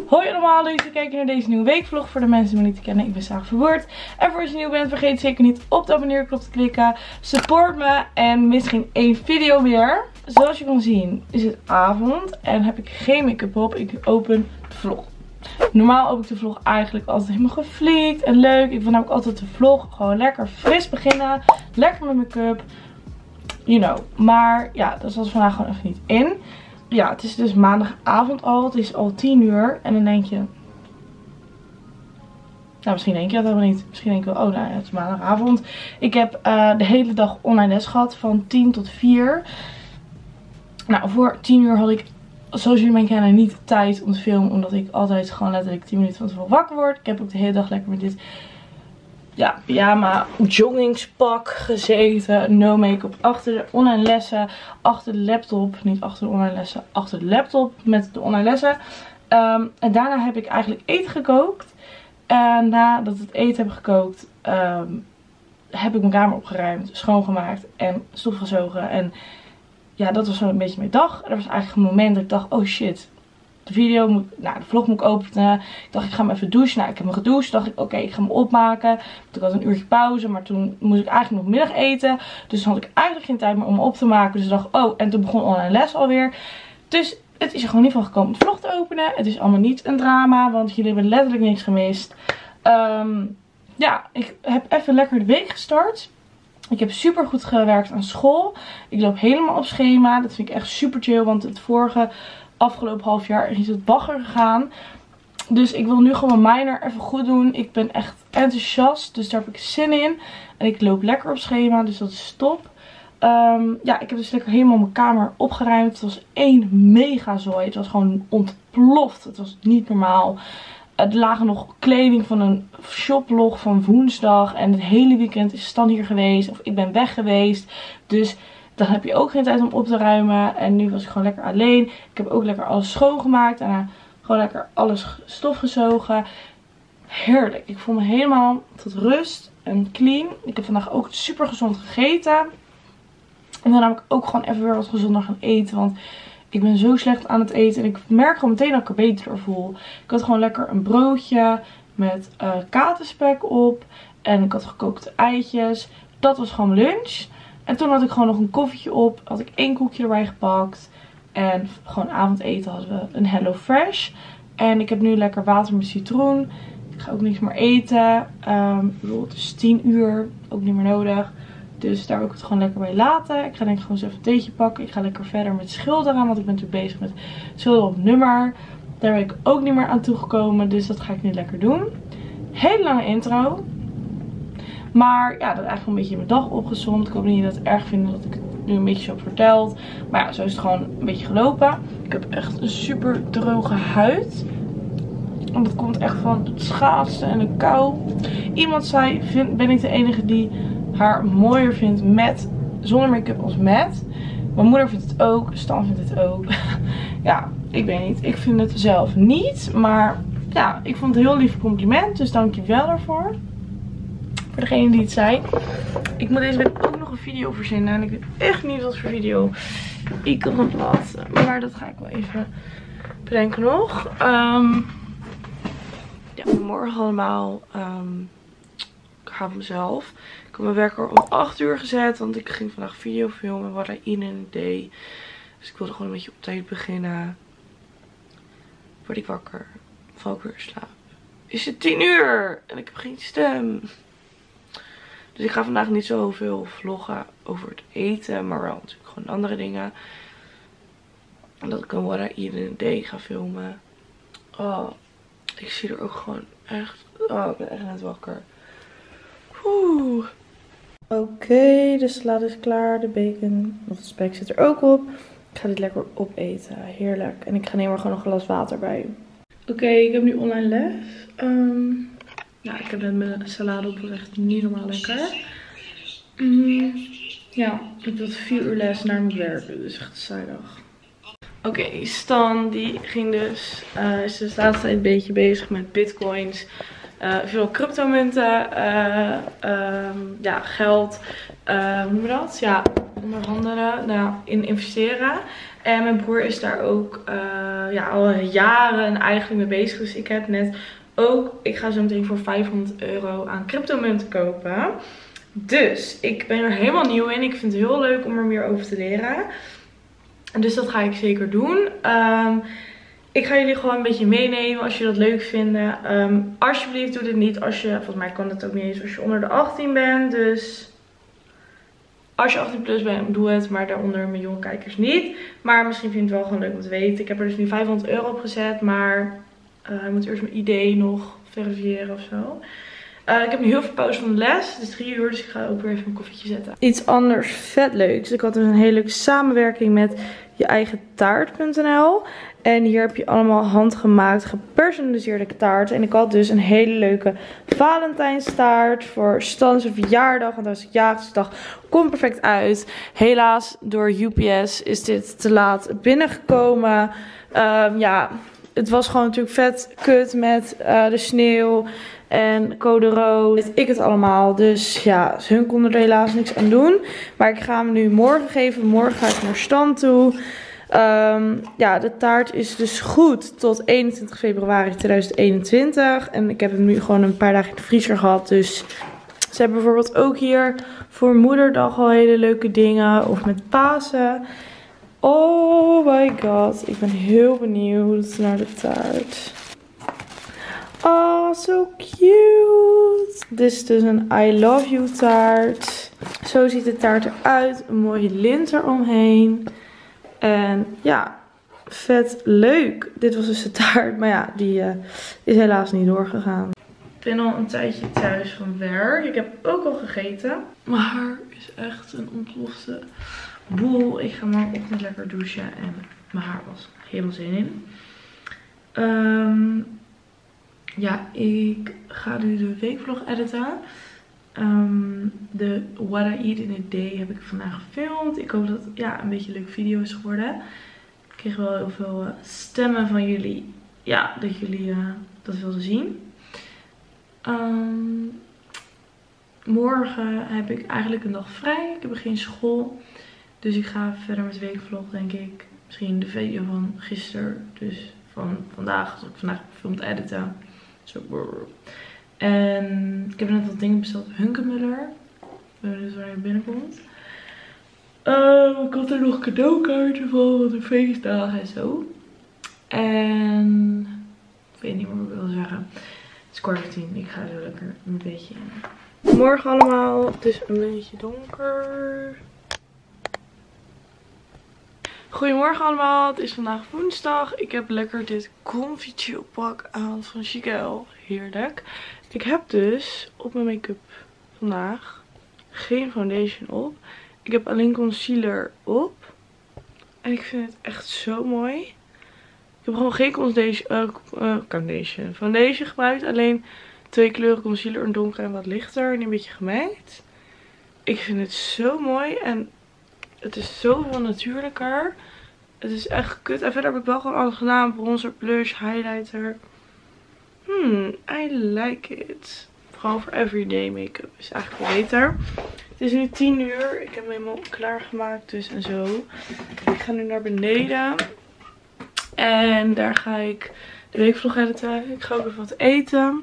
Hoi allemaal, leuk dat je kijkt naar deze nieuwe weekvlog. Voor de mensen die me niet kennen, ik ben Sarah Verwoerd. En voor als je nieuw bent, vergeet zeker niet op de abonneerknop te klikken. Support me en mis geen één video meer. Zoals je kan zien is het avond en heb ik geen make-up op. Ik open de vlog. Normaal open ik de vlog eigenlijk altijd helemaal geflikt en leuk. Ik wil namelijk altijd de vlog gewoon lekker fris beginnen. Lekker met make-up. You know. Maar ja, dat zat vandaag gewoon even niet in. Ja, het is dus maandagavond al. Het is al 10 uur. En dan denk je... Nou, misschien denk je dat helemaal niet. Misschien denk je wel, oh nou ja, het is maandagavond. Ik heb de hele dag online les gehad. Van 10 tot 4. Nou, voor 10 uur had ik, zoals jullie mij kennen, niet tijd om te filmen. Omdat ik altijd gewoon letterlijk 10 minuten van tevoren wakker word. Ik heb ook de hele dag lekker met dit... Ja, pyjama, joggingspak gezeten. No make-up. Achter de online lessen. Achter de laptop. Niet achter de online lessen. Achter de laptop met de online lessen. En daarna heb ik eigenlijk eten gekookt. En nadat we het eten heb gekookt, heb ik mijn kamer opgeruimd. Schoongemaakt. En stofgezogen. En ja, dat was zo'n een beetje mijn dag. Er was eigenlijk een moment dat ik dacht, oh shit. De vlog moet ik openen. Ik dacht, ik ga me even douchen. Nou, ik heb me gedoucht. Dacht ik, oké, ik ga me opmaken. Toen had ik een uurtje pauze. Maar toen moest ik eigenlijk nog middag eten. Dus toen had ik eigenlijk geen tijd meer om me op te maken. Dus ik dacht, oh, en toen begon online les alweer. Dus het is er gewoon niet van gekomen om de vlog te openen. Het is allemaal niet een drama. Want jullie hebben letterlijk niks gemist. Ja, ik heb even lekker de week gestart. Ik heb super goed gewerkt aan school. Ik loop helemaal op schema. Dat vind ik echt super chill. Want het afgelopen half jaar is het bagger gegaan. Dus ik wil nu gewoon mijn minor even goed doen. Ik ben echt enthousiast. Dus daar heb ik zin in. En ik loop lekker op schema. Dus dat is top. Ja, ik heb dus lekker helemaal mijn kamer opgeruimd. Het was één mega zooi. Het was gewoon ontploft. Het was niet normaal. Er lagen nog kleding van een shoplog van woensdag. En het hele weekend is Stan hier geweest. Of ik ben weg geweest. Dus dan heb je ook geen tijd om op te ruimen. En nu was ik gewoon lekker alleen. Ik heb ook lekker alles schoongemaakt. En gewoon lekker alles stofgezogen. Heerlijk. Ik voel me helemaal tot rust en clean. Ik heb vandaag ook super gezond gegeten. En dan heb ik ook gewoon even weer wat gezonder gaan eten. Want ik ben zo slecht aan het eten. En ik merk gewoon meteen dat ik er beter door voel. Ik had gewoon lekker een broodje met katerspek op. En ik had gekookte eitjes. Dat was gewoon lunch. En toen had ik gewoon nog een koffietje op. Had ik 1 koekje erbij gepakt. En gewoon avondeten hadden we een Hello Fresh. En ik heb nu lekker water met citroen. Ik ga ook niks meer eten. Het is 10 uur. Ook niet meer nodig. Dus daar wil ik het gewoon lekker bij laten. Ik ga denk ik gewoon eens even een theetje pakken. Ik ga lekker verder met schilderen. Want ik ben natuurlijk bezig met schilderen op nummer. Daar ben ik ook niet meer aan toegekomen. Dus dat ga ik nu lekker doen. Hele lange intro. Maar ja, dat is eigenlijk een beetje mijn dag opgezomd. Ik hoop niet dat jullie het erg vinden dat ik het nu een beetje zo heb verteld. Maar ja, zo is het gewoon een beetje gelopen. Ik heb echt een super droge huid. En dat komt echt van het schaatsen en de kou. Iemand zei, ben ik de enige die haar mooier vindt zonder make-up als met. Mijn moeder vindt het ook. Stan vindt het ook. Ja, ik weet niet. Ik vind het zelf niet. Maar ja, ik vond het een heel lief compliment. Dus dank je wel daarvoor. Voor degene die het zei. Ik moet deze week ook nog een video verzinnen. En ik weet echt niet wat voor video ik kan plaatsen. Maar dat ga ik wel even bedenken nog. Ja, morgen allemaal. Ik ga van mezelf. Ik heb mijn wekker om 8 uur gezet. Want ik ging vandaag video filmen. What I in een day. Dus ik wilde gewoon een beetje op tijd beginnen. Word ik wakker. Val ik weer in slaap. Is het 10 uur. En ik heb geen stem. Dus ik ga vandaag niet zoveel vloggen over het eten. Maar wel natuurlijk gewoon andere dingen. En dat ik een What I Eat in a Day ga filmen. Oh, ik zie er ook gewoon echt... Oh, ik ben echt net wakker. Oké, de salade is klaar. De bacon, nog de spek zit er ook op. Ik ga dit lekker opeten. Heerlijk. En ik ga nemen er gewoon nog een glas water bij. Oké, ik heb nu online les. Ja, ik heb net mijn salade op. Echt niet normaal lekker. Ja, ik had 4 uur les naar mijn werk. Dus echt een saaie dag. Oké, Stan die ging dus, is dus de laatste tijd een beetje bezig met bitcoins. Veel cryptomunten, ja, geld, hoe noem je dat? Ja, onderhandelen. Nou, in investeren. En mijn broer is daar ook al jaren eigenlijk mee bezig. Dus ik heb net ook, ik ga zo meteen voor €500 aan cryptomunten kopen. Dus ik ben er helemaal nieuw in. Ik vind het heel leuk om er meer over te leren. Dus dat ga ik zeker doen. Ik ga jullie gewoon een beetje meenemen als je dat leuk vindt. Alsjeblieft doe dit niet als je, volgens mij kan het ook niet eens als je onder de 18 bent. Dus als je 18 plus bent, doe het. Maar daaronder mijn jonge kijkers niet. Maar misschien vind je het wel gewoon leuk om te weten. Ik heb er dus nu €500 op gezet. Maar ik moet eerst mijn ID nog verifiëren of zo. Ik heb nu heel veel pauze van de les. Het is 3 uur, dus ik ga ook weer even een koffietje zetten. Iets anders vet leuks. Ik had dus een hele leuke samenwerking met jeeigentaart.nl. En hier heb je allemaal handgemaakt, gepersonaliseerde taarten. En ik had dus een hele leuke Valentijnstaart voor Stan's verjaardag. Want dat was Jagersdag. Komt perfect uit. Helaas, door UPS is dit te laat binnengekomen. Het was gewoon natuurlijk vet kut met de sneeuw. En code rood, weet ik het allemaal. Dus ja, hun konden er helaas niks aan doen. Maar ik ga hem nu morgen geven. Morgen ga ik naar Stan toe. De taart is dus goed tot 21 februari 2021. En ik heb hem nu gewoon een paar dagen in de vriezer gehad. Dus ze hebben bijvoorbeeld ook hier voor moederdag al hele leuke dingen. Of met Pasen. Oh my god, ik ben heel benieuwd naar de taart. Oh, so cute. Dit is dus een I love you taart. Zo ziet de taart eruit. Een mooie lint eromheen. En ja, vet leuk. Dit was dus de taart. Maar ja, die is helaas niet doorgegaan. Ik ben al een tijdje thuis van werk. Ik heb ook al gegeten. Mijn haar is echt een ontplofte boel. Ik ga morgenochtend lekker douchen. En mijn haar was helemaal zin in. Ik ga nu de weekvlog editen. De What I Eat in a Day heb ik vandaag gefilmd. Ik hoop dat het een beetje een leuke video is geworden. Ik kreeg wel heel veel stemmen van jullie. Ja, dat jullie dat wilden zien. Morgen heb ik eigenlijk een dag vrij. Ik heb geen school. Dus ik ga verder met de weekvlog, denk ik. Misschien de video van gisteren. Dus van vandaag, als ik vandaag gefilmd editen. Zo. En ik heb net wat dingen besteld op Hunkemuller. Ik ben benieuwd waar hij binnenkomt. Ik had er nog cadeaukaarten van de feestdagen en zo. En ik weet niet meer wat ik wil zeggen. Het is 9:15. Ik ga zo lekker een beetje in. Morgen allemaal. Het is een beetje donker. Goedemorgen allemaal, het is vandaag woensdag. Ik heb lekker dit comfy chill pak aan van Chiquel. Heerlijk. Ik heb dus op mijn make-up vandaag geen foundation op. Ik heb alleen concealer op. En ik vind het echt zo mooi. Ik heb gewoon geen foundation gebruikt. Alleen 2 kleuren concealer, een donker en wat lichter. En een beetje gemengd. Ik vind het zo mooi en het is zoveel natuurlijker. Het is echt kut. En verder heb ik wel gewoon alles gedaan. Bronzer, blush, highlighter. I like it. Gewoon voor everyday make-up is eigenlijk wel beter. Het is nu 10 uur. Ik heb hem helemaal klaargemaakt dus en zo. Ik ga nu naar beneden. En daar ga ik de weekvlog editen. Ik ga ook even wat eten.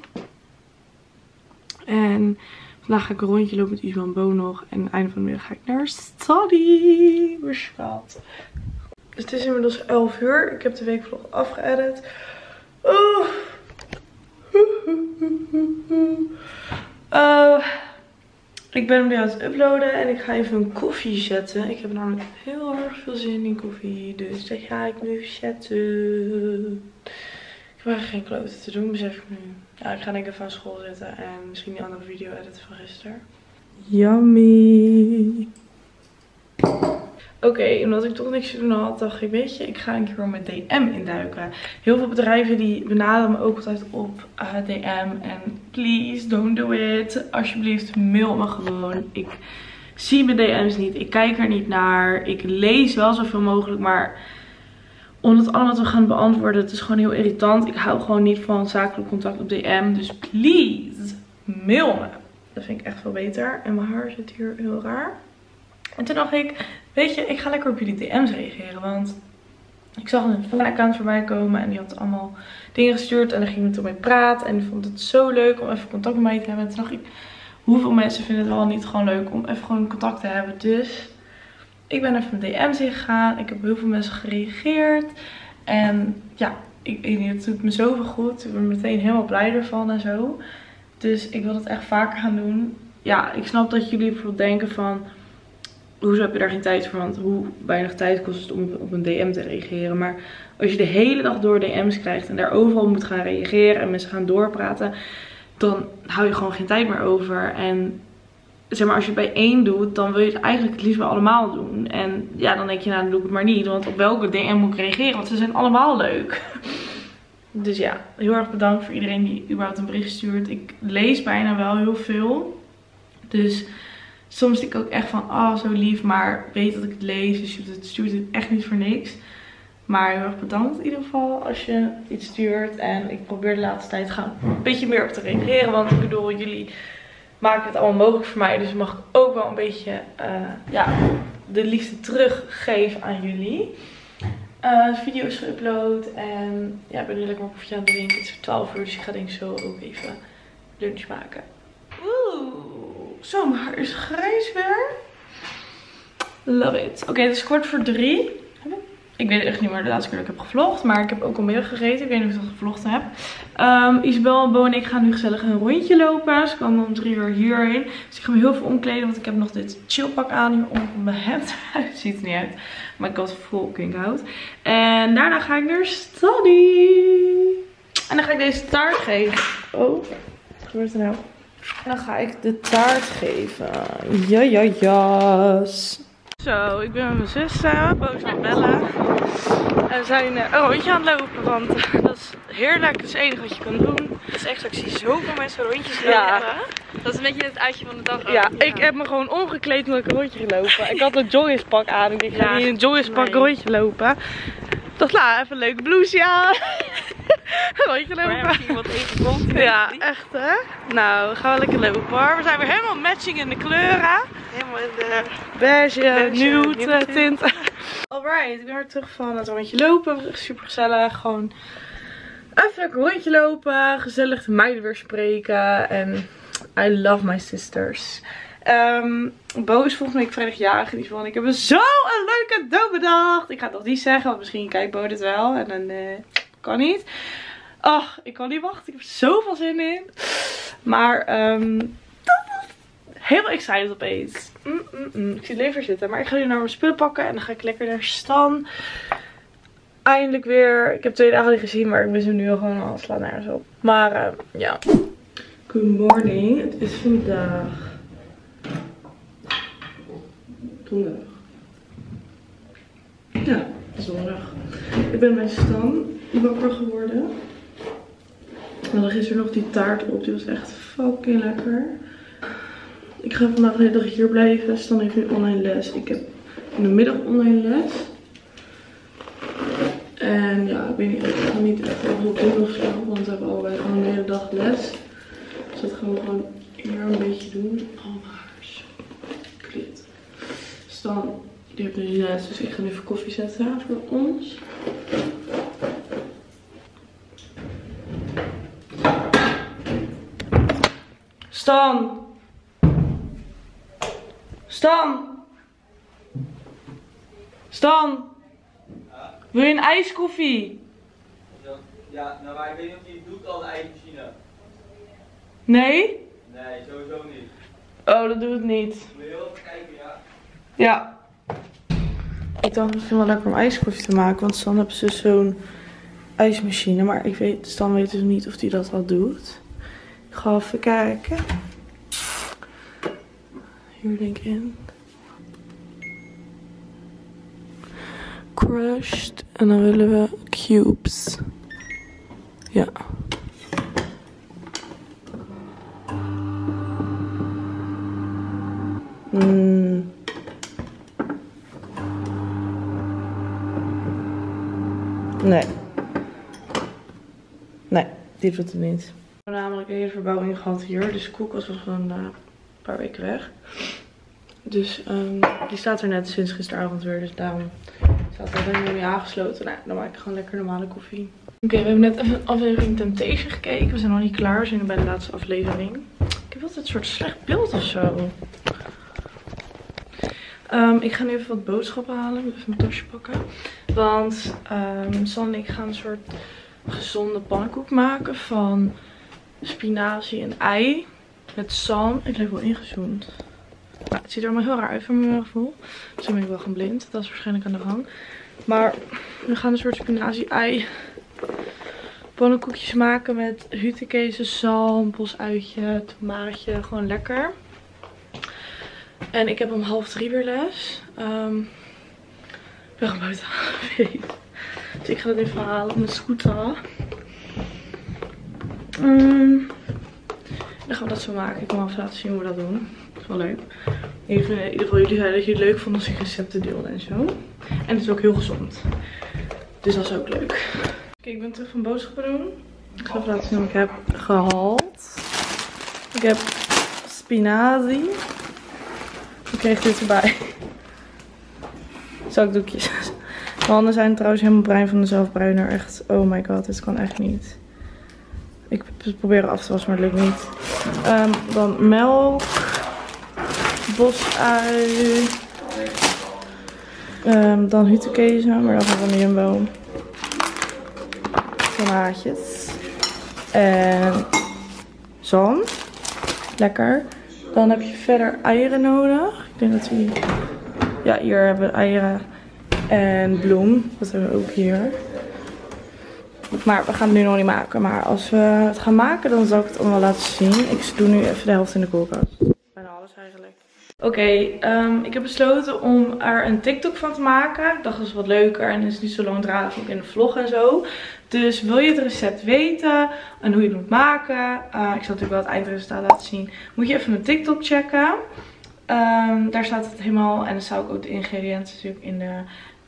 En vandaag ga ik een rondje lopen met Isma en Bo nog. En aan het einde van de middag ga ik naar study. Beschat. Dus het is inmiddels 11 uur. Ik heb de weekvlog afgeëdit. Ik ben hem nu aan het uploaden. En ik ga even een koffie zetten. Ik heb namelijk heel erg veel zin in koffie. Dus dat ga ik nu zetten. Ik heb eigenlijk geen kloten te doen, besef ik nu. Ja, ik ga denk ik even aan school zitten en misschien die andere video editen van gisteren. Yummy! Oké, omdat ik toch niks te doen had, dacht ik, weet je, ik ga een keer met DM induiken. Heel veel bedrijven die benaderen me ook altijd op DM. En please, don't do it. Alsjeblieft, mail me gewoon. Ik zie mijn DM's niet, ik kijk er niet naar. Ik lees wel zoveel mogelijk, maar om het allemaal te gaan beantwoorden, het is gewoon heel irritant. Ik hou gewoon niet van zakelijk contact op DM. Dus please, mail me. Dat vind ik echt veel beter. En mijn haar zit hier heel raar. En toen dacht ik, weet je, ik ga lekker op jullie DM's reageren. Want ik zag een fan-account voorbij komen en die had allemaal dingen gestuurd. En daar ging ik toen mee praten. En die vond het zo leuk om even contact met mij te hebben. En toen dacht ik, hoeveel mensen vinden het wel niet gewoon leuk om even gewoon contact te hebben. Dus ik ben even mijn DM's ingegaan. Ik heb heel veel mensen gereageerd. En ja, het doet me zoveel goed. Ik ben meteen helemaal blij ervan en zo. Dus ik wil het echt vaker gaan doen. Ja, ik snap dat jullie bijvoorbeeld denken van, hoezo heb je daar geen tijd voor? Want hoe weinig tijd kost het om op een DM te reageren. Maar als je de hele dag door DM's krijgt en daar overal moet gaan reageren en mensen gaan doorpraten, dan hou je gewoon geen tijd meer over. En zeg maar, als je het bij één doet, dan wil je het eigenlijk het liefst bij allemaal doen. En ja, dan denk je, nou, dan doe ik het maar niet. Want op welke DM moet ik reageren? Want ze zijn allemaal leuk. Dus ja, heel erg bedankt voor iedereen die überhaupt een bericht stuurt. Ik lees bijna wel heel veel. Dus soms denk ik ook echt van, oh, zo lief. Maar weet dat ik het lees. Dus je stuurt het echt niet voor niks. Maar heel erg bedankt in ieder geval als je iets stuurt. En ik probeer de laatste tijd gewoon een beetje meer op te reageren. Want ik bedoel, jullie maken het allemaal mogelijk voor mij. Dus mag ik ook wel een beetje ja, de liefde teruggeven aan jullie. De video is geüpload. En ja, ik ben nu lekker een koffietje aan het drinken. Het is 12 uur, dus ik ga denk ik zo ook even lunch maken. Oeh, zo, mijn haar is grijs weer. Love it. Oké, het is 2:45. Ik weet echt niet meer de laatste keer dat ik heb gevlogd. Maar ik heb ook al middag gegeten. Ik weet niet of ik dat gevlogd heb. Isabel, Bo en ik gaan nu gezellig een rondje lopen. Ze komen om 3 uur hierheen. Dus ik ga me heel veel omkleden. Want ik heb nog dit chillpak aan hier om mijn hemd. Het ziet er niet uit. Maar ik had full out. En daarna ga ik naar study. En dan ga ik deze taart geven. Oh, wat gebeurt er nou? En dan ga ik de taart geven. Ja. Zo, ik ben met mijn zus Boos met Bella. En we zijn een rondje aan het lopen, want dat is heerlijk. Dat is het enige wat je kan doen. Het is echt zo, ik zie zoveel mensen rondjes lopen. Ja. Dat is een beetje het uitje van de dag. Ja, ik heb me gewoon omgekleed omdat ik een rondje gelopen. Ik had een joggingspak aan. Ik dacht, ik ga niet in een joggingspak een rondje lopen. Ik dacht, nou, even een leuke blouseje aan. Een rondje lopen. Maar iemand even komt. Ja, echt hè. Nou, we gaan wel lekker lopen hoor. We zijn weer helemaal matching in de kleuren. Helemaal in de beige nude tint. Alright, ik ben weer terug van het rondje lopen. Super gezellig. Gewoon even lekker rondje lopen. Gezellig de meiden weer spreken. En I love my sisters. Bo is volgende week vrijdag jarig. En die van, ik heb zo'n leuke cadeau bedacht. Ik ga het nog niet zeggen, want misschien kijkt Bo dit wel. En dan kan niet. Ach, ik kan niet wachten. Ik heb er zoveel zin in. Maar helemaal excited opeens. Ik zie het lever zitten. Maar ik ga nu naar mijn spullen pakken. En dan ga ik lekker naar Stan. Eindelijk weer. Ik heb 2 dagen niet gezien. Maar ik mis hem nu al gewoon al. Slaat nergens op. Maar ja. Good morning. Het is vandaag donderdag. Ja, het is donderdag. Ik ben bij Stan wakker geworden. We hadden gisteren nog die taart op. Die was echt fucking lekker. Ik ga vandaag de hele dag hier blijven. Stan heeft nu online les. Ik heb in de middag online les. En ja, ik weet niet, ik ga niet echt heel veel doen of zo. Want we hebben allebei gewoon de hele dag les. Dus dat gaan we gewoon hier een beetje doen. Oh, mijn haar is zo klit. Stan, die heeft nu les. Dus ik ga nu even koffie zetten voor ons. Stan! Stan! Stan! Wil je een ijskoffie? Ja, nou maar ik weet niet of je het doet al de ijsmachine. Nee? Nee, sowieso niet. Oh, dat doet het niet. Wil je heel even kijken, ja? Ja. Ik dacht misschien wel lekker om ijskoffie te maken, want Stan heeft dus zo'n ijsmachine. Maar Stan weet dus niet of hij dat al doet. Ik ga even kijken. Hier denk ik in. Crushed. En dan willen we cubes. Ja. Nee. Nee, die doet het niet. We hebben namelijk een hele verbouwing gehad hier. Dus de koelkast was gewoon een paar weken weg. Dus die staat er net sinds gisteravond weer. Dus daarom staat er alleen mee aangesloten. Nou, dan maak ik gewoon lekker normale koffie. Oké, we hebben net even een aflevering Temptation gekeken. We zijn nog niet klaar. We zijn nu bij de laatste aflevering. Ik heb altijd een soort slecht beeld of zo. Ik ga nu even wat boodschappen halen. Ik moet even mijn tasje pakken. Want San en ik gaan een soort gezonde pannenkoek maken van spinazie en ei. Met zalm. Ik lijk wel ingezoomd. Nou, het ziet er allemaal heel raar uit van mijn gevoel. Dus dan ben ik wel gaan blind. Dat is waarschijnlijk aan de gang. Maar we gaan een soort spinazie-ei pannenkoekjes maken met hutekezen, zalm, bosuitje, tomaatje. Gewoon lekker. En ik heb om 2:30 weer les. Ik ben gewoon buiten. Dus ik ga dat even halen op mijn scooter. Dan gaan we dat zo maken. Ik kan wel even laten zien hoe we dat doen. Dat is wel leuk. In ieder geval, jullie zeiden dat jullie het leuk vonden als ik recepten deelde en zo. En het is ook heel gezond. Dus dat is ook leuk. Oké, ik ben terug van boodschappen doen. Ik ga even laten zien wat ik heb gehaald. Ik heb spinazie. Ik kreeg dit erbij. Zakdoekjes. Mijn handen zijn trouwens helemaal bruin van de zelfbruiner. Echt, oh my god, dit kan echt niet. Ik probeer af te wassen, maar het lukt niet. Dan melk. Bosui. Dan hutekezen, maar dan van de Jumbo. Tomaatjes. En zalm. Lekker. Dan heb je verder eieren nodig. Ik denk dat we ja, hier hebben we eieren en bloem. Dat hebben we ook hier. Maar we gaan het nu nog niet maken. Maar als we het gaan maken, dan zal ik het allemaal laten zien. Ik doe nu even de helft in de koelkast. Bijna alles eigenlijk. Oké, ik heb besloten om er een TikTok van te maken. Ik dacht dat is wat leuker en is niet zo langdradig ook in de vlog en zo. Dus wil je het recept weten en hoe je het moet maken. Ik zal natuurlijk wel het eindresultaat laten zien. Moet je even mijn TikTok checken. Daar staat het helemaal en dan zou ik ook de ingrediënten natuurlijk in de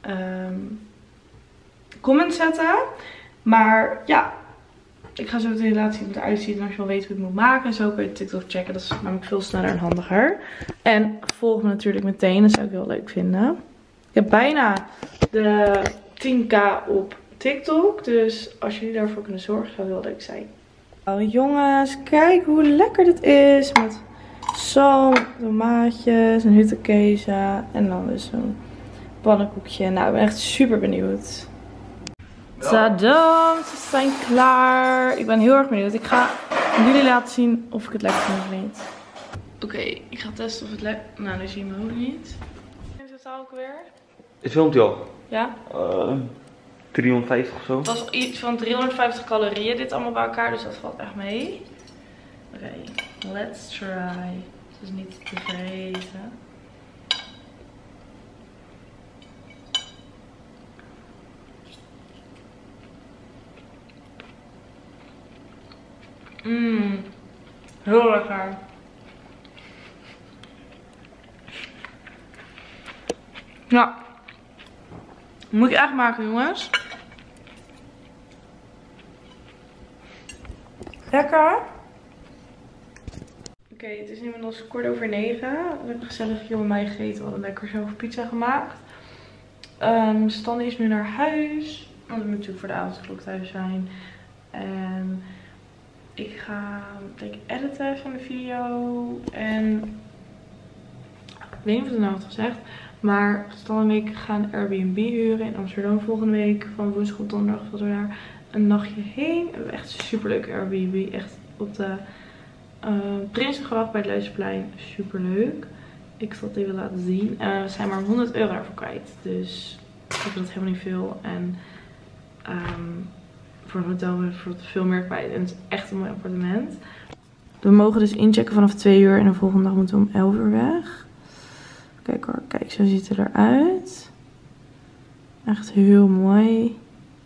comments zetten. Maar ja, ik ga zo meteen laten zien hoe het eruit ziet. En als je wil weten hoe je het moet maken, zo kun je TikTok checken. Dat is namelijk veel sneller en handiger. En volg me natuurlijk meteen, dat zou ik heel leuk vinden. Ik heb bijna de 10k op TikTok. Dus als jullie daarvoor kunnen zorgen, zou het heel leuk zijn. Nou jongens, kijk hoe lekker dit is. Met zalm, tomaatjes en hutekezen. En dan dus zo'n pannenkoekje. Nou, ik ben echt super benieuwd. Tadam, ze zijn klaar. Ik ben heel erg benieuwd. Ik ga jullie laten zien of ik het lekker vind of niet. Oké, ik ga testen of het lekker... Nou, nu zie je me ook niet. In totaal ook weer? Het filmt je al? Ja. 350 of zo. Het was iets van 350 calorieën dit allemaal bij elkaar, dus dat valt echt mee. Oké, let's try. Het is niet te vreten. Heel lekker. Ja. Moet ik echt maken, jongens. Lekker. Oké, het is inmiddels 9:15. We hebben gezellig hier bij mij gegeten. We hadden lekker zelf pizza gemaakt. Stan is nu naar huis. Want we moeten natuurlijk voor de avondklok thuis zijn. En ik ga denk ik editen van de video. En ik weet niet of ik het nou had gezegd. Maar Stan en ik gaan Airbnb huren in Amsterdam volgende week. Van woensdag op donderdag zullen we daar een nachtje heen. We hebben echt een super leuke Airbnb. Echt op de Prinsengracht bij het Leidseplein. Super leuk. Ik zal het even laten zien. We zijn maar €100 daarvoor kwijt. Dus ik vind dat helemaal niet veel. En voor een hotel hebben we veel meer kwijt. En het is echt een mooi appartement. We mogen dus inchecken vanaf 2 uur. En de volgende dag moeten we om 11 uur weg. Kijk hoor, kijk, zo ziet het eruit. Echt heel mooi.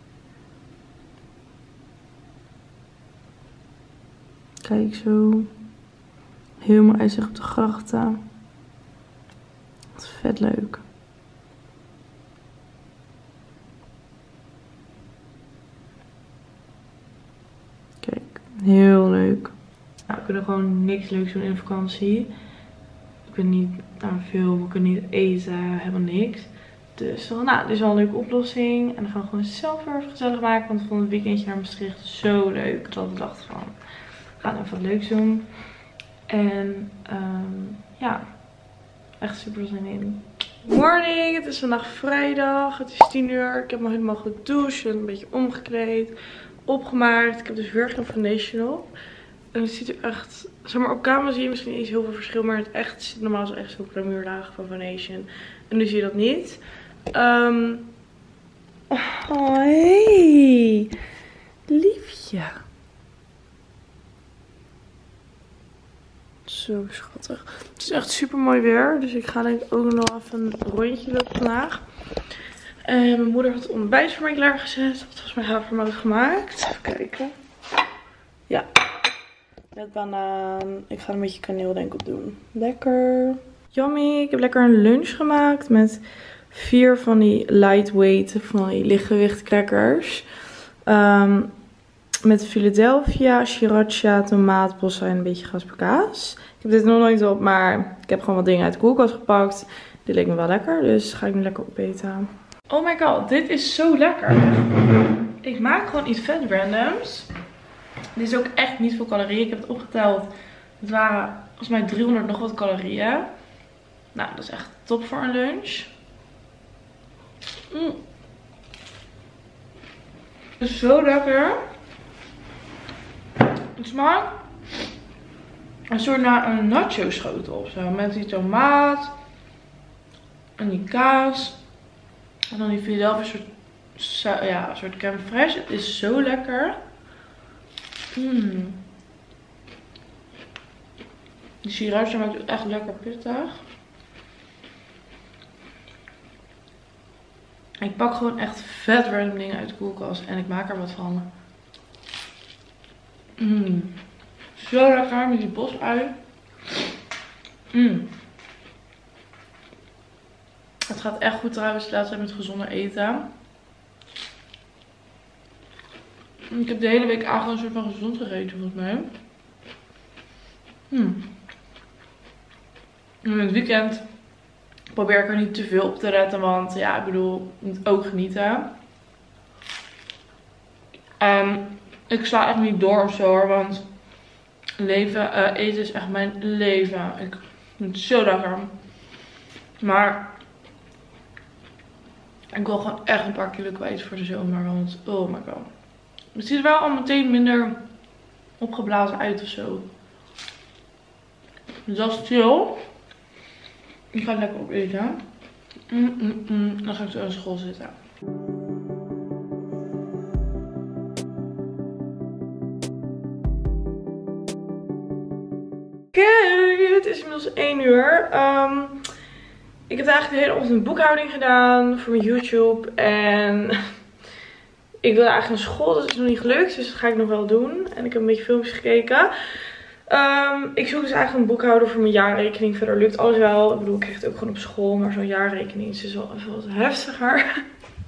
Kijk zo. Heel mooi uitzicht op de grachten. Wat vet leuk. Kijk, heel leuk. Nou, we kunnen gewoon niks leuks doen in vakantie. We kunnen niet aan veel, we kunnen niet eten, helemaal niks. Dus nou, dit is wel een leuke oplossing. En dan gaan we gewoon zelf weer even gezellig maken. Want ik vond het weekendje naar Maastricht zo leuk. Dat ik dacht van, we gaan even wat leuks doen. En ja, echt super zin in. Morning, het is vandaag vrijdag. Het is 10 uur. Ik heb me helemaal gedoucht, een beetje omgekleed, opgemaakt. Ik heb dus weer geen foundation op. En het ziet er echt, zeg maar, op camera zie je misschien niet heel veel verschil. Maar het echt ziet normaal zo echt zo'n glamuurlaag van foundation. En nu zie je dat niet. Oh, hey. Liefje. Zo schattig. Het is echt super mooi weer. Dus ik ga denk ik ook nog even een rondje lopen vandaag. En mijn moeder had het ontbijt voor mij klaargezet. Dat was mijn havermout gemaakt. Even kijken. Ja. Met banaan. Ik ga er een beetje kaneel denk ik op doen. Lekker. Yummy. Ik heb lekker een lunch gemaakt met 4 van die lightweight, van die lichtgewicht crackers. Met Philadelphia, sriracha, tomaat, bossa en een beetje gasperkaas. Ik heb dit nog nooit op, maar ik heb gewoon wat dingen uit de koelkast gepakt. Dit leek me wel lekker, dus ga ik nu lekker opeten. Oh my god, dit is zo lekker. Ik maak gewoon iets vet randoms. Dit is ook echt niet veel calorieën. Ik heb het opgeteld. Het waren volgens mij 300 nog wat calorieën. Nou, dat is echt top voor een lunch. Het is zo lekker. Het smaakt een soort naar een nacho schotel of zo. Met die tomaat. En die kaas. En dan die Philadelphia een soort crème fraîche. Het is zo lekker. Die sriracha maakt het echt lekker pittig. Ik pak gewoon echt vet random dingen uit de koelkast. En ik maak er wat van. Zo lekker met die bosui. Het gaat echt goed trouwens de laatste tijd met gezonder eten. Ik heb de hele week eigenlijk een soort van gezond gegeten volgens mij. En in het weekend probeer ik er niet te veel op te letten. Want ja, ik bedoel, ik moet ook genieten. Ik sla echt niet door of zo hoor. Want eten is echt mijn leven. Ik vind het zo lekker. Maar ik wil gewoon echt een paar kilo kwijt voor de zomer. Want oh my god. Het ziet er wel al meteen minder opgeblazen uit of zo. Dus dat is chill. Ik ga lekker opeten. Dan ga ik zo aan school zitten. Oké, het is inmiddels 1 uur. Ik heb eigenlijk de hele ochtend een boekhouding gedaan voor mijn YouTube. En ik wilde eigenlijk naar school, dat is nog niet gelukt. Dus dat ga ik nog wel doen. En ik heb een beetje filmpjes gekeken. Ik zoek dus eigenlijk een boekhouder voor mijn jaarrekening. Verder lukt alles wel. Ik bedoel, ik krijg het ook gewoon op school. Maar zo'n jaarrekening is dus wel even wat heftiger.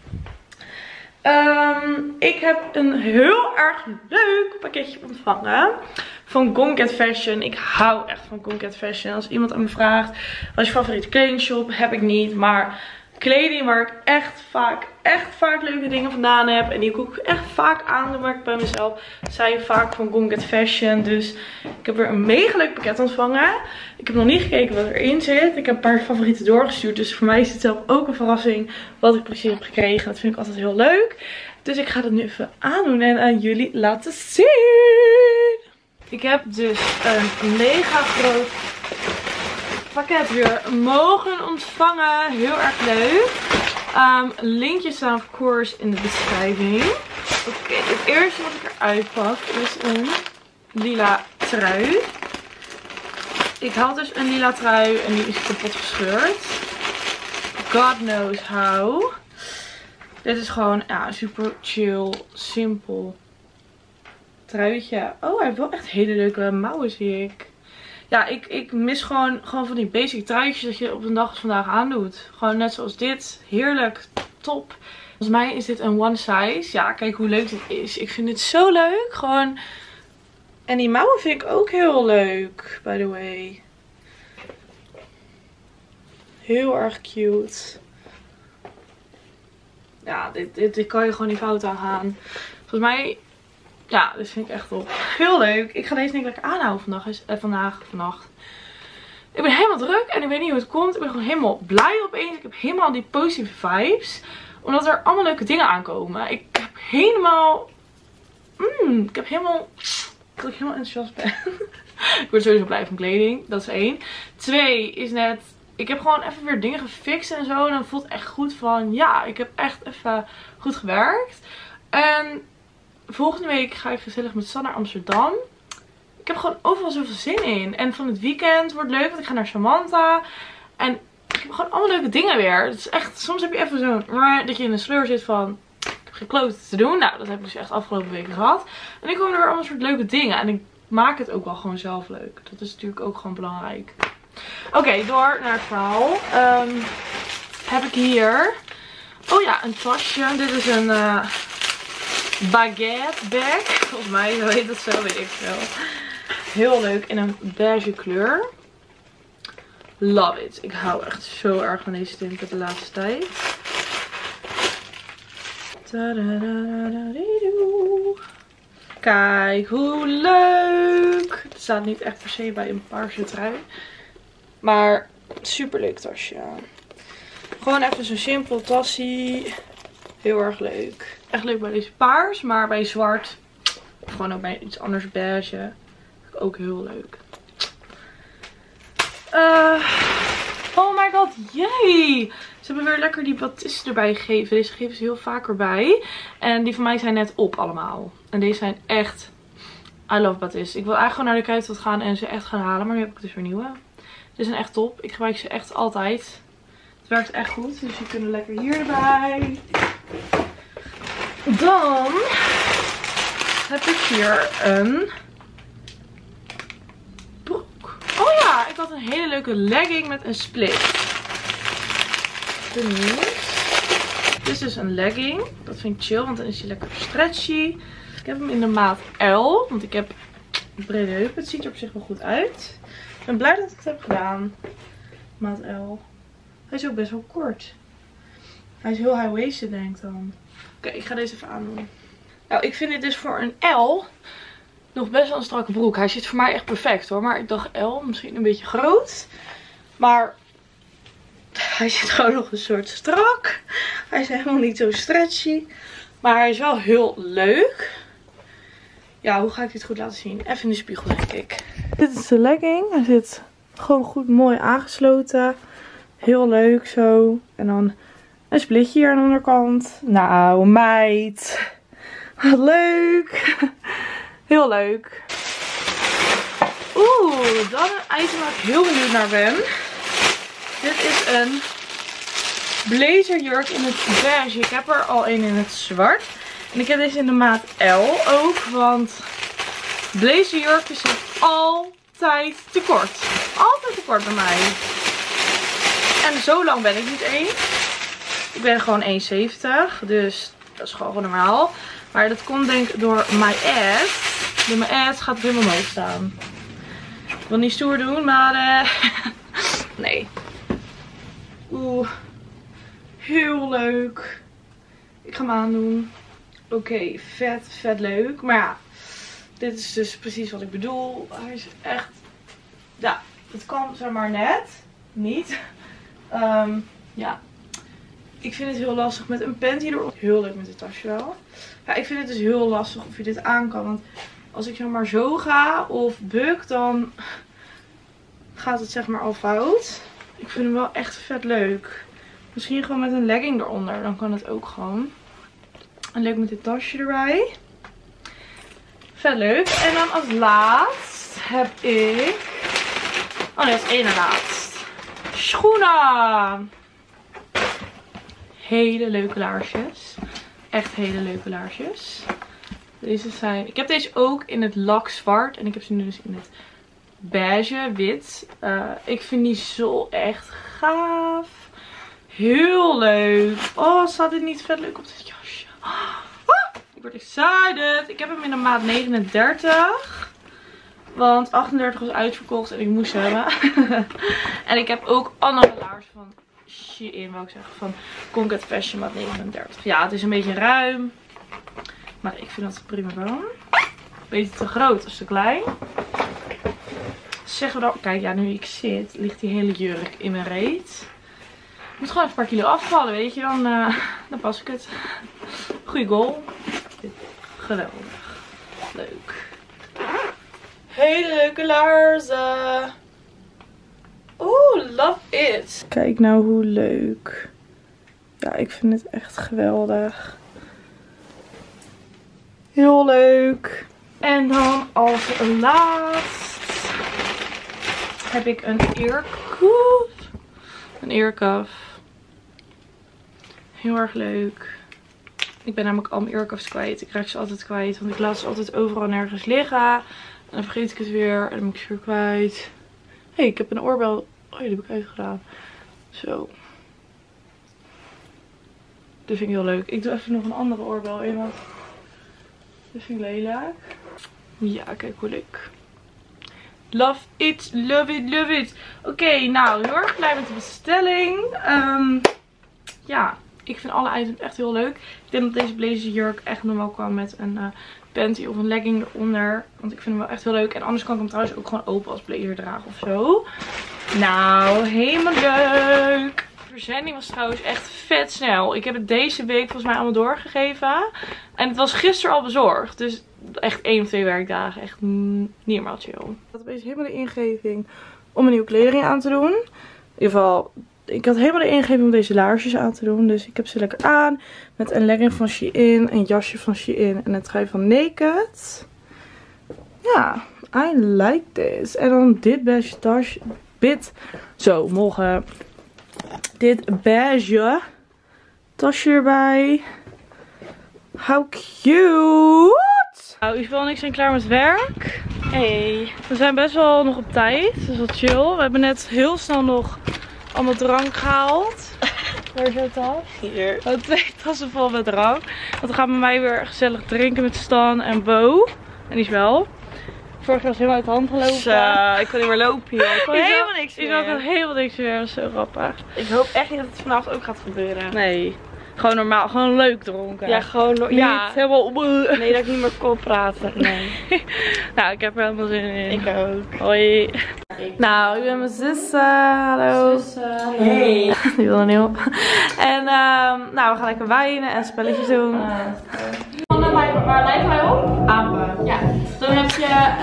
Ik heb een heel erg leuk pakketje ontvangen van Goncat Fashion. Ik hou echt van Goncat Fashion. Als iemand aan me vraagt, wat is je favoriete kledingshop? Heb ik niet, maar kleding waar ik echt vaak leuke dingen vandaan heb. En die ik ook echt vaak aanmerk bij mezelf. Zijn vaak van Goncat Fashion. Dus ik heb weer een mega leuk pakket ontvangen. Ik heb nog niet gekeken wat erin zit. Ik heb een paar favorieten doorgestuurd. Dus voor mij is het zelf ook een verrassing wat ik precies heb gekregen. Dat vind ik altijd heel leuk. Dus ik ga dat nu even aandoen en aan jullie laten zien. Ik heb dus een mega groot pakket weer mogen ontvangen. Heel erg leuk. Linkjes staan of course in de beschrijving. Oké, het eerste wat ik eruit pak is een lila trui. Ik had dus een lila trui en die is kapot gescheurd. God knows how. Dit is gewoon super chill, simpel truitje. Oh, hij heeft wel echt hele leuke mouwen, zie ik. Ja, ik mis gewoon van die basic truitjes dat je op een dag als vandaag aandoet. Gewoon net zoals dit. Heerlijk. Top. Volgens mij is dit een one size. Ja, kijk hoe leuk dit is. Ik vind dit zo leuk. Gewoon. En die mouwen vind ik ook heel leuk, by the way. Heel erg cute. Ja, dit kan je gewoon niet fout aan gaan. Volgens mij, ja, dit vind ik echt top. Heel leuk. Ik ga deze denk ik lekker aanhouden vannacht. Ik ben helemaal druk en ik weet niet hoe het komt. Ik ben gewoon helemaal blij opeens. Ik heb helemaal die positieve vibes. Omdat er allemaal leuke dingen aankomen. Ik heb helemaal... dat ik helemaal enthousiast ben. Ik word sowieso blij van kleding. Dat is 1. 2 is net... Ik heb gewoon even weer dingen gefixt en zo. En dan voelt het echt goed van... Ja, ik heb echt even goed gewerkt. En volgende week ga ik gezellig met San naar Amsterdam. Ik heb gewoon overal zoveel zin in. En van het weekend wordt leuk. Want ik ga naar Samantha. En ik heb gewoon allemaal leuke dingen weer. Het is echt... Soms heb je even zo'n... Dat je in een sleur zit van... Ik heb geen klote te doen. Nou, dat heb ik dus echt afgelopen weken gehad. En ik kom er weer allemaal soort leuke dingen. En ik maak het ook wel gewoon zelf leuk. Dat is natuurlijk ook gewoon belangrijk. Oké, door naar het verhaal. Heb ik hier... Oh ja, een tasje. Dit is een baguette bag. Volgens mij, zo heet het zo, weet ik veel. Heel leuk in een beige kleur. Love it. Ik hou echt zo erg van deze tinten de laatste tijd. Kijk, hoe leuk. Het staat niet echt per se bij een paarse trui. Maar super leuk tasje. Gewoon even zo'n simpel tassie. Heel erg leuk. Echt leuk bij deze paars. Maar bij zwart. Of gewoon ook bij iets anders beige. Vind ik ook heel leuk. Oh my god. Yay. Ze hebben weer lekker die batisten erbij gegeven. Deze geven ze heel vaak erbij. En die van mij zijn net op allemaal. En deze zijn echt... I love batist. Ik wil eigenlijk gewoon naar de Kruidvat gaan en ze echt gaan halen. Maar nu heb ik dus weer nieuwe. Dit zijn echt top. Ik gebruik ze echt altijd. Het werkt echt goed. Dus die kunnen lekker hier erbij. Dan heb ik hier een broek. Oh ja, ik had een hele leuke legging met een split. Dit is dus een legging. Dat vind ik chill, want dan is hij lekker stretchy. Ik heb hem in de maat L, want ik heb brede heupen. Het ziet er op zich wel goed uit. Ik ben blij dat ik het heb gedaan. Maat L. Hij is ook best wel kort. Hij is heel high-waisted, denk ik dan. Oké, ik ga deze even aandoen. Nou, ik vind dit dus voor een L nog best wel een strakke broek. Hij zit voor mij echt perfect hoor. Maar ik dacht L, misschien een beetje groot. Maar hij zit gewoon nog een soort strak. Hij is helemaal niet zo stretchy. Maar hij is wel heel leuk. Ja, hoe ga ik dit goed laten zien? Even in de spiegel, denk ik. Dit is de legging. Hij zit gewoon goed mooi aangesloten. Heel leuk zo. En dan een splitje hier aan de onderkant. Nou, meid. Wat leuk. Heel leuk. Oeh, dan een item waar ik heel benieuwd naar ben. Dit is een blazerjurk in het beige. Ik heb er al een in het zwart. En ik heb deze in de maat L ook. Want blazerjurken zijn altijd te kort. Altijd te kort bij mij. En zo lang ben ik niet eens. Ik ben gewoon 1,70. Dus dat is gewoon normaal. Maar dat komt denk ik door mijn ass. Door mijn ass gaat het helemaal omhoog staan. Ik wil niet stoer doen, maar nee. Oeh. Heel leuk. Ik ga hem aandoen. Oké, vet leuk. Maar ja, dit is dus precies wat ik bedoel. Hij is echt... Ja, het kan zeg maar net. Niet. Ja. Ik vind het heel lastig met een panty erop. Heel leuk met dit tasje wel. Ja, ik vind het dus heel lastig of je dit aan kan. Want als ik zeg maar zo ga of buk, dan gaat het zeg maar al fout. Ik vind hem wel echt vet leuk. Misschien gewoon met een legging eronder. Dan kan het ook gewoon. En leuk met dit tasje erbij. Vet leuk. En dan als laatst heb ik... Oh nee, dat is één na laatst. Schoenen. Hele leuke laarsjes. Echt hele leuke laarsjes. Deze zijn... Ik heb deze ook in het lak zwart. En ik heb ze nu dus in het beige wit. Ik vind die zo echt gaaf. Heel leuk. Oh, staat dit niet vet leuk op dit jasje? Ik word excited. Ik heb hem in de maat 39. Want 38 was uitverkocht en ik moest ze hebben. En ik heb ook andere laars van Shein, wou ik zeggen. Van Conquest Fashion maat 39. Ja, het is een beetje ruim. Maar ik vind dat prima van. Beetje te groot als te klein. Zeggen we dan. Kijk, ja, nu ik zit, ligt die hele jurk in mijn reet. Ik moet gewoon even een paar kilo afvallen, weet je. Dan pas ik het. Goeie goal. Geweldig. Leuk. Hele leuke laarzen. Oeh, love it. Kijk nou hoe leuk. Ja, ik vind het echt geweldig. Heel leuk. En dan als laatst heb ik een earcuff. Een earcuff. Heel erg leuk. Ik ben namelijk al mijn earcuffs kwijt. Ik raak ze altijd kwijt. Want ik laat ze altijd overal nergens liggen. En dan vergeet ik het weer. En dan moet ik ze weer kwijt. Hé, ik heb een oorbel. Oh, die heb ik uitgedaan. Zo. Dit vind ik heel leuk. Ik doe even nog een andere oorbel in. Want dit vind ik lelijk. Ja, kijk hoe leuk. Love it, love it, love it. Oké, nou, heel erg blij met de bestelling. Ja, ik vind alle items echt heel leuk. Ik denk dat deze blazerjurk echt nog wel kwam met een panty of een legging eronder. Want ik vind hem wel echt heel leuk. En anders kan ik hem trouwens ook gewoon open als blazer dragen of zo. Nou, helemaal leuk. De verzending was trouwens echt vet snel. Ik heb het deze week volgens mij allemaal doorgegeven. En het was gisteren al bezorgd. Dus echt 1 of 2 werkdagen. Echt niet helemaal chill. Ik had opeens helemaal de ingeving om een nieuwe kleding aan te doen. In ieder geval, ik had helemaal de ingeving om deze laarsjes aan te doen. Dus ik heb ze lekker aan. Met een legging van Shein, een jasje van Shein en een trui van Naked. Ja, I like this. En dan dit beige tasje. Zo, morgen. Dit beige tasje erbij. How cute! Nou, Isabel en ik zijn klaar met werk. Hey. We zijn best wel nog op tijd. Dus wat chill. We hebben net heel snel nog allemaal drank gehaald. Waar is jouw tas? Hier. 2 tassen vol met drank. Want we gaan bij mij weer gezellig drinken met Stan en Bo. En Isabel. Vorig jaar was helemaal uit de hand gelopen. Zo, ik kon niet meer lopen hier. Ik kon helemaal niks meer. Ik had helemaal niks meer. Dat is zo grappig. Ik hoop echt niet dat het vanavond ook gaat gebeuren. Nee. Gewoon normaal. Gewoon leuk dronken. Ja, gewoon ja. Niet helemaal nee, dat ik niet meer kon praten. Nee. Nou, ik heb er helemaal zin in. Ik ook. Hoi. Nou, ik ben mijn zussen. Hallo. Zussen. Hey. Die wil er niet op. En nou, we gaan lekker wijnen en spelletjes doen. Waar lijken wij op? Apen. Ja. Dan heb je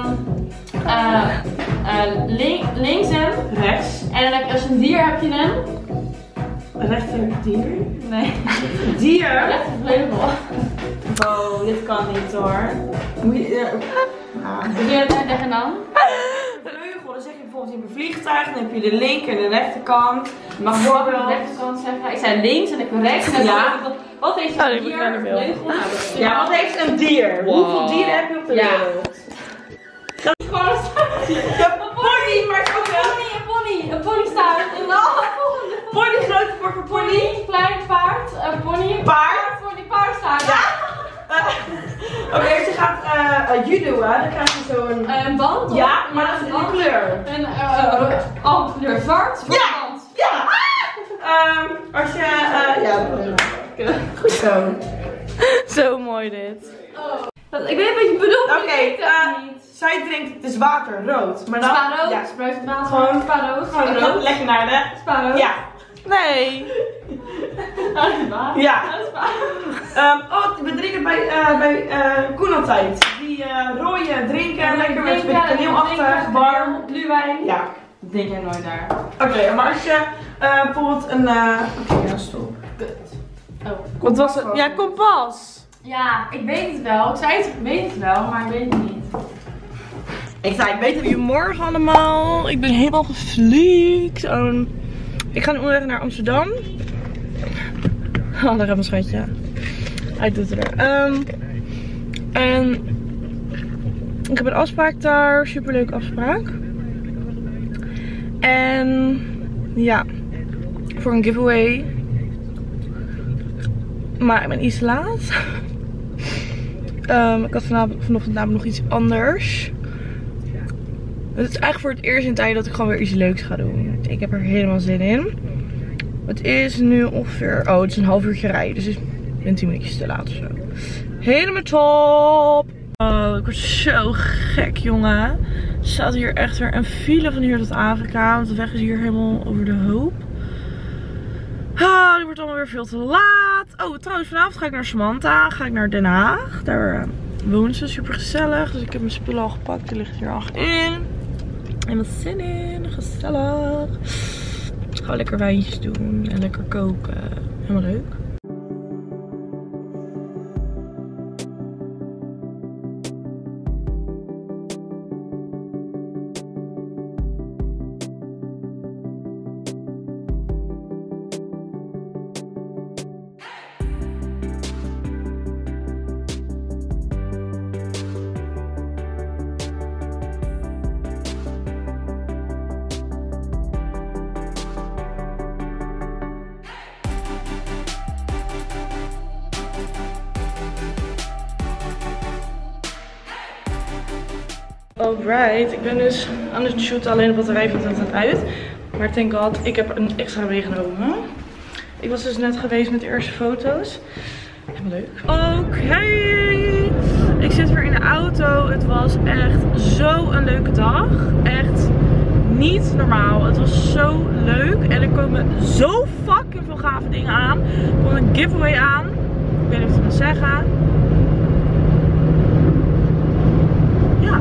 links en Rechts. en dan heb je als een dier heb je een Rechterdier. nee Dier? rechtervleugel. Oh, dit kan niet hoor. Moet je... Doe je het uitleggen dan? Vleugel, dan zeg je bijvoorbeeld in een vliegtuig, dan heb je de linker en de rechterkant. Mag ik ook aan de rechterkant zeggen? Ik zei links en ik ben rechts. En Ja. Wat heeft Oh, een die dier? begrijp ik wel. Vleugel? Ja, wat heeft een dier? Wow. Hoeveel dieren heb je op de Ja. wereld? Gewoon Een pony, maar ook wel. een pony staat in de Pony, grote voor een pony. pony, klein paard, een pony, Paard. pony, paard staat. Ja. Oké, als je gaat judoën, dan krijg je zo'n... Een band? ja, maar dat is een kleur. Een kleur zwart. Ja. Ja! Als je, ja, goed zo. Zo mooi dit. Ik weet wat je bedoelt. Oké, zij drinkt, het is water, rood. Maar dan, Spa rood, ja, spruit water, Gewoon- spa rood. gewoon rood, lekker naar de, Spa rood. ja, Nee. ja. We drinken bij Koen altijd. Die rode drinken, lekker met een beetje kaneelachtig, warm. Gluwijn. Ja, Dat denk jij nooit daar. oké, maar als je bijvoorbeeld een, oké, ja, stop. Oh. Wat was het? Ja, kompas. Ja, ik weet het wel. Ik zei het, ik weet het wel, maar ik weet het niet. Ik zei, ik weet het niet. Goedemorgen allemaal. Ik ben helemaal gevliegd. Ik ga nu onderweg naar Amsterdam. Oh, daar gaat mijn schatje. Hij doet er. En ik heb een afspraak daar. Superleuke afspraak. En ja, voor een giveaway. Maar ik ben iets laat. Ik had vanochtend namelijk nog iets anders. Het is eigenlijk voor het eerst in tijd dat ik gewoon weer iets leuks ga doen. Ik heb er helemaal zin in. Het is nu ongeveer... Oh, het is een half uurtje rijden. Dus ik ben 10 minuutjes te laat of zo. Helemaal top! Oh, ik word zo gek, jongen. Er staat hier echt weer een file van hier tot Afrika. Want de weg is hier helemaal over de hoop. Ah, die wordt allemaal weer veel te laat. Oh, trouwens, vanavond ga ik naar Samantha. Ga ik naar Den Haag. Daar wonen ze, super gezellig. Dus ik heb mijn spullen al gepakt. Die ligt hier achterin. Helemaal zin in. Gezellig. Gaan we lekker wijntjes doen. En lekker koken. Helemaal leuk. Alright, ik ben dus aan het shooten, alleen de batterij valt het uit. Maar thank god, ik heb een extra meegenomen. Ik was dus net geweest met de eerste foto's. Helemaal leuk. Oké, ik zit weer in de auto. Het was echt zo'n leuke dag. Echt niet normaal. Het was zo leuk. En er komen zo fucking veel gave dingen aan. Er komt een giveaway aan. Ik weet niet of ik het moet zeggen. Ja.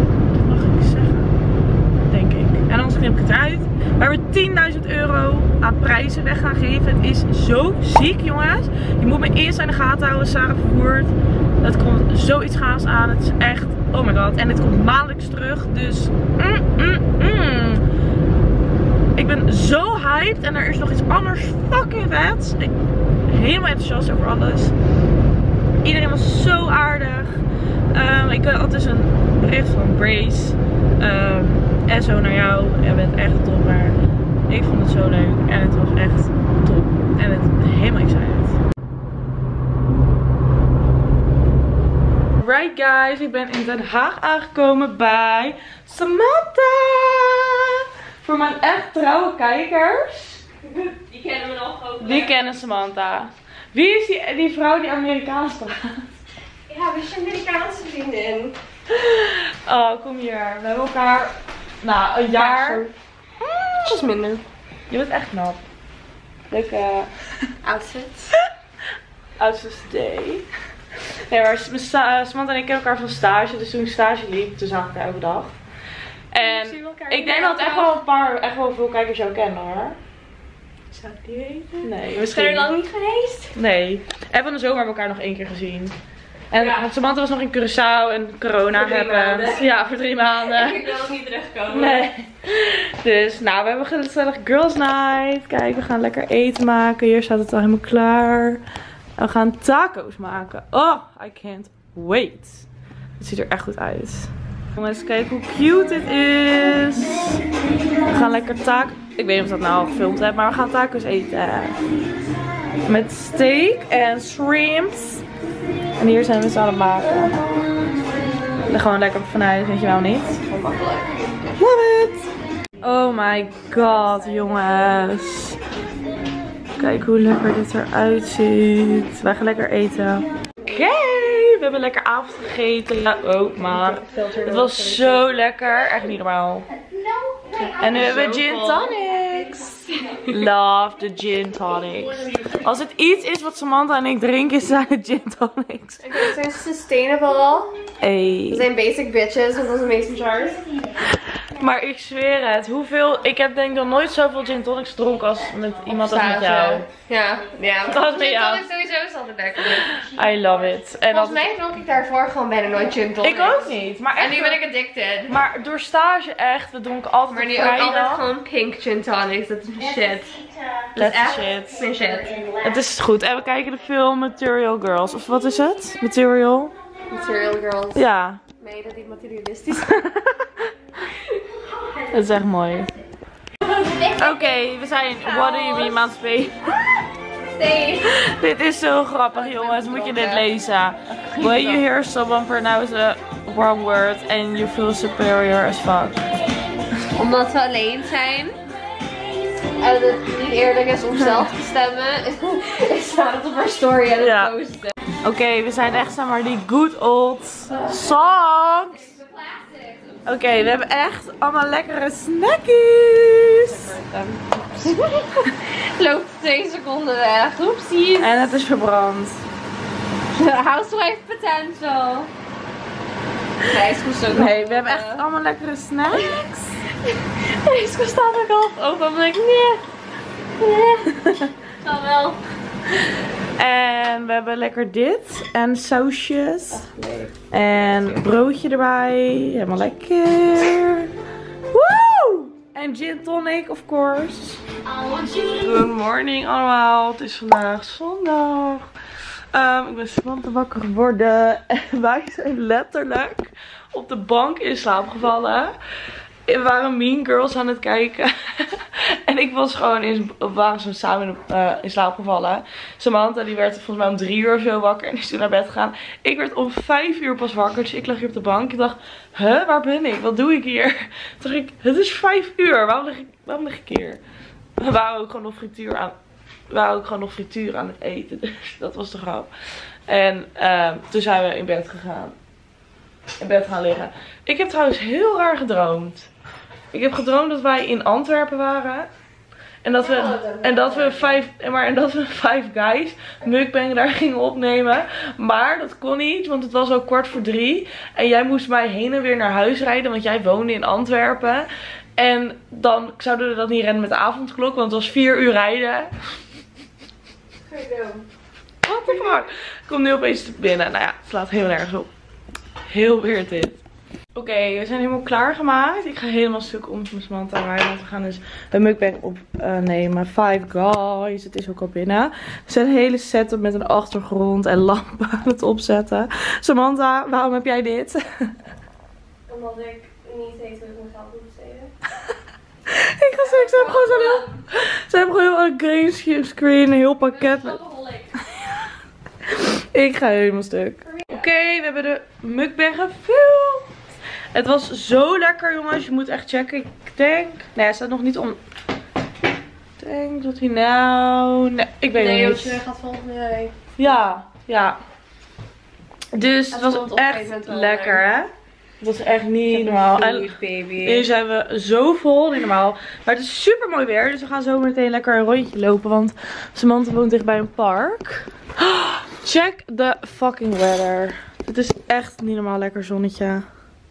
En anders knip ik het uit. Waar we 10.000 euro aan prijzen weg gaan geven. Het is zo ziek, jongens. Je moet me eerst in de gaten houden, Sarah Vervoerd. Het komt zoiets gaafs aan. Het is echt, oh my god. En dit komt maandelijks terug. Dus ik ben zo hyped. En er is nog iets anders fucking vets. Ik ben helemaal enthousiast over alles. Iedereen was zo aardig. Ik had dus een bericht van Grace. En zo naar jou. Je bent echt top. Maar ik vond het zo leuk. En het was echt top. En het helemaal excited. Right guys. Ik ben in Den Haag aangekomen bij Samantha. Voor mijn echt trouwe kijkers. Die kennen we nog ook. Die kennen Samantha. Wie is die vrouw die Amerikaans praat? Ja, we zijn Amerikaanse vriendin. Oh, kom hier. We hebben elkaar, nou, een jaar. Iets minder. Je bent echt knap. Leuke Outfit. outfits today. Nee, maar Samantha en ik kennen elkaar van stage. Dus toen ik stage liep, toen zag ik haar elke dag. En ik denk dat echt wel veel kijkers jou kennen, hoor. Zou ik die weten? Nee, Is misschien. er lang niet geweest? Nee. En van de zomer hebben we elkaar nog 1 keer gezien. En Ja. want Samantha was nog in Curaçao en corona Voor 3 hebben. maanden. Ja, voor 3 maanden. Ik wil ook niet terugkomen. Nee. Dus nou, we hebben een gezellig girls night. Kijk, we gaan lekker eten maken. Hier staat het al helemaal klaar. En we gaan taco's maken. Oh, I can't wait. Het ziet er echt goed uit. Jongens, kijk hoe cute dit is. We gaan lekker ik weet niet of dat nou al gefilmd heb, maar we gaan taco's eten. Met steak en shrimps. En hier zijn we het aan het maken. Er gewoon lekker vanuit, weet je wel niet? Love it! Oh my god, jongens. Kijk hoe lekker dit eruit ziet. Wij gaan lekker eten. Oké, we hebben lekker avond gegeten. Oh, maar het was zo lekker. Echt niet normaal. En nu hebben we gin tonics. Love the gin tonics. Als het iets is wat Samantha en ik drinken, zijn het gin tonics. Ze zijn sustainable. Hey. We zijn basic bitches met onze mason jars. Maar ik zweer het, ik heb denk ik nog nooit zoveel gin tonics gedronken als met iemand als met jou. Ja. Dat is met jou. Gin tonic sowieso is altijd lekker. I love it. En Volgens mij dronk ik daarvoor gewoon bijna nooit gin tonic. Ik ook niet. Maar echt, En nu ben ik addicted. Maar door stage echt, we dronken altijd Maar op nu ook vrijdag. altijd gewoon pink gin tonics. Dat is mijn shit. That's echt shit. mijn shit. Het is goed. En we kijken de film Material Girls. Of wat is het? Material? Material girls. Ja. Nee, dat is materialistisch. Dat is echt mooi. Oké, we zijn What Do You Mean Maatschappij. Nee. Dit is zo grappig, jongens. Moet je dit lezen? Will you hear someone pronounce a one word and you feel superior as fuck. Omdat we alleen zijn. En het niet eerlijk is om zelf te stemmen. Ik sta het op haar story en het posten. Oké, we zijn echt zeg maar die good old songs. Oké, we hebben echt allemaal lekkere snackies. Loopt 2 seconden weg. Oepsies. En het is verbrand. Housewife potential. Nee, we hebben echt allemaal lekkere snacks. Deze staat ook half open. Maar ik nee. Kan wel. En we hebben lekker dit. En sausjes. En broodje erbij. Helemaal lekker. Woe! En gin tonic, of course. Good morning allemaal. Het is vandaag zondag. Ik ben Samantha wakker geworden. En wij zijn letterlijk op de bank in slaap gevallen. We waren Mean Girls aan het kijken. En ik was gewoon we waren zo samen in slaap gevallen. Samantha die werd volgens mij om 3 uur of zo wakker. En is toen naar bed gegaan. Ik werd om 5 uur pas wakker. Dus ik lag hier op de bank. Ik dacht, huh, waar ben ik? Wat doe ik hier? Toen dacht ik, het is 5 uur. Waarom lig ik hier? We waren ook gewoon nog frituur aan het eten. Dus dat was de grap. En toen zijn we in bed gegaan. In bed gaan liggen. Ik heb trouwens heel raar gedroomd. Ik heb gedroomd dat wij in Antwerpen waren. En dat we 5 guys mukbang daar gingen opnemen. Maar dat kon niet, want het was al 2:45. En jij moest mij heen en weer naar huis rijden, want jij woonde in Antwerpen. En dan zouden we dat niet rennen met de avondklok, want het was 4 uur rijden. What the fuck? Ik kom nu opeens binnen. Nou ja, het slaat heel nergens op. Heel weird dit. Oké, we zijn helemaal klaargemaakt. Ik ga helemaal stuk om met Samantha rijden. Want we gaan dus een mukbang opnemen. 5 guys. Het is ook al binnen. We zijn een hele setup met een achtergrond en lampen aan het opzetten. Samantha, waarom heb jij dit? Omdat ik niet weet hoe ik mijn geld moet besteden. Ik ga zeggen, ze hebben gewoon een green screen, een heel pakket. Ik ga helemaal stuk. Oké, we hebben de mukbang gefilmd. Het was zo lekker, jongens. Je moet echt checken. Ik denk... Nee, hij staat nog niet om. Ik denk dat hij nou... Nee, ik weet het niet. Nee, gaat volgende week. Ja. Dus het was echt lekker, hè? Het was echt niet normaal. En nu zijn we zo vol, niet normaal. Maar het is super mooi weer. Dus we gaan zo meteen lekker een rondje lopen. Want Samantha woont dicht bij een park. Check the fucking weather. Het is echt niet normaal lekker zonnetje.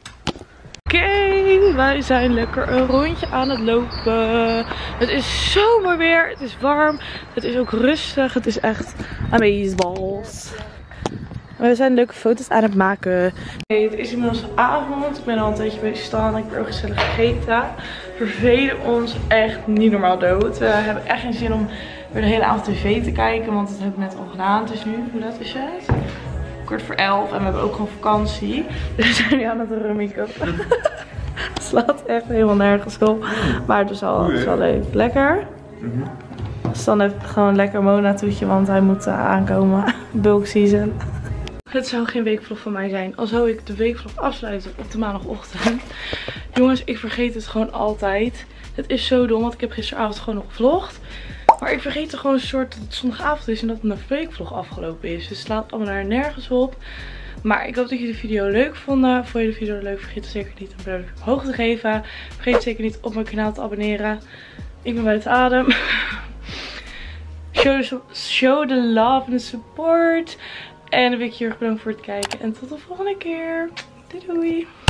Oké, wij zijn lekker een rondje aan het lopen. Het is zo mooi weer. Het is warm. Het is ook rustig. Het is echt amazeballs. We zijn leuke foto's aan het maken. Oké, het is inmiddels avond. Ik ben al een tijdje bezig staan. Ik heb ook gezellig gegeten. We vervelen ons echt niet normaal dood. We hebben echt geen zin om weer de hele avond tv te kijken. Want dat heb ik net al gedaan. Het is nu, hoe laat is het? 11:15 en we hebben ook gewoon vakantie. Dus we zijn nu aan het rummiken. Het slaat echt helemaal nergens op. Maar het is al leuk. Lekker? Dus dan heeft gewoon lekker Mona toetje, want hij moet aankomen. Bulk season. Het zou geen weekvlog van mij zijn. Al zou ik de weekvlog afsluiten op de maandagochtend. Jongens, ik vergeet het gewoon altijd. Het is zo dom, want ik heb gisteravond gewoon nog gevlogd. Maar ik vergeet er gewoon een soort dat het zondagavond is en dat mijn weekvlog afgelopen is. Dus het slaat allemaal nergens op. Maar ik hoop dat jullie de video leuk vonden. Vond je de video leuk? Vergeet zeker niet een duimpje omhoog te geven. Vergeet zeker niet op mijn kanaal te abonneren. Ik ben buiten adem. Show the love and the support. En dan wil ik je heel erg bedanken voor het kijken. En tot de volgende keer. Doei doei.